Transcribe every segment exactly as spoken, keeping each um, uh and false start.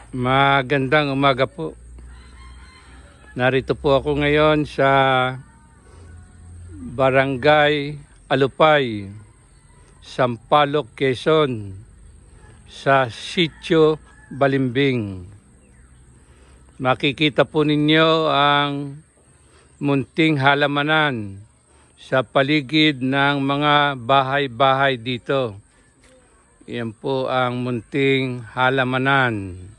Magandang umaga po. Narito po ako ngayon sa Barangay Alupay, Sampaloc, Quezon, sa Sitio Balimbing. Makikita po ninyo ang munting halamanan sa paligid ng mga bahay-bahay dito. Yan po ang munting halamanan.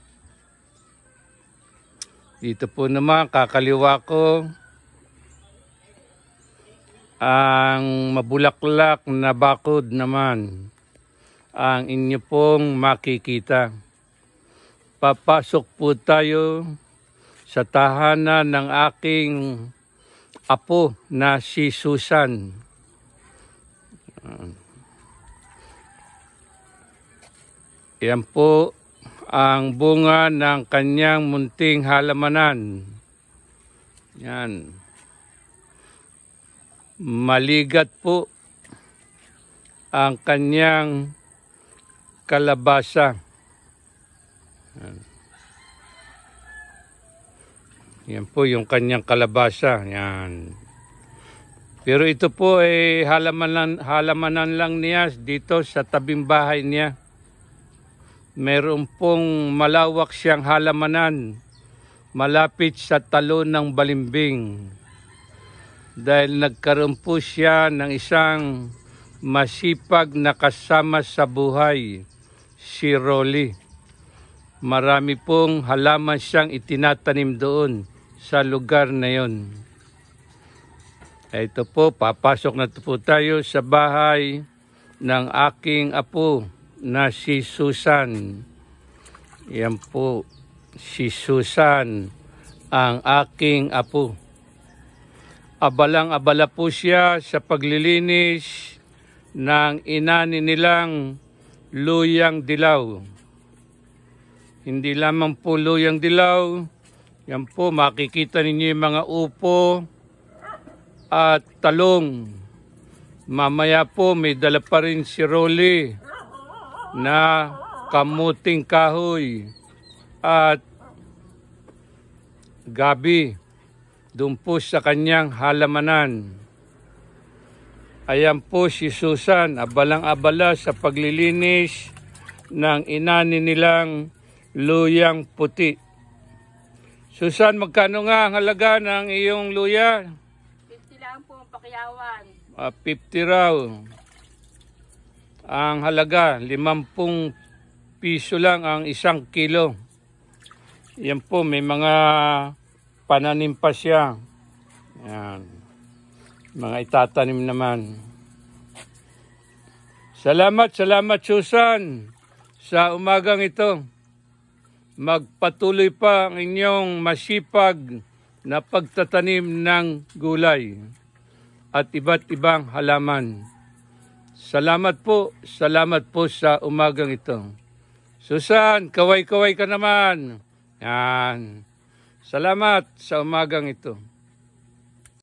Dito po naman, kakaliwa ko, ang mabulaklak na bakod naman ang inyo pong makikita. Papasok po tayo sa tahanan ng aking apo na si Susan. Yan po ang bunga ng kanyang munting halamanan. Yan. Maligat po ang kanyang kalabasa. Yan. Yan po yung kanyang kalabasa. Yan. Pero ito po ay halamanan, halamanan lang niya dito sa tabing bahay niya. Meron pong malawak siyang halamanan malapit sa talon ng Balimbing. Dahil nagkaroon po siya ng isang masipag na kasama sa buhay, si Rolly. Marami pong halaman siyang itinatanim doon sa lugar na yon. Ito po, papasok na po tayo sa bahay ng aking apo na si Susan. Yan po, si Susan, ang aking apo. Abalang-abala po siya sa paglilinis ng inani nilang luyang dilaw. Hindi lamang po luyang dilaw, yan po makikita ninyo yung mga upo at talong. Mamaya po may dala pa rin si Rolly na kamuting kahoy at gabi doon po sa kanyang halamanan. Ayan po si Susan, abalang-abala sa paglilinis ng inani nilang luyang puti. Susan, magkano nga ang halaga ng iyong luya? fifty lang po ang pakiyawan. Uh, fifty raw. Ang halaga, limampung piso lang ang isang kilo. Yan po, may mga pananim pa siya. Yan. Mga itatanim naman. Salamat, salamat Susan sa umagang ito. Magpatuloy pa ang inyong masipag na pagtatanim ng gulay at iba't ibang halaman. Salamat po, salamat po sa umagang ito. Susan, kaway-kaway ka naman. Yan. Salamat sa umagang ito.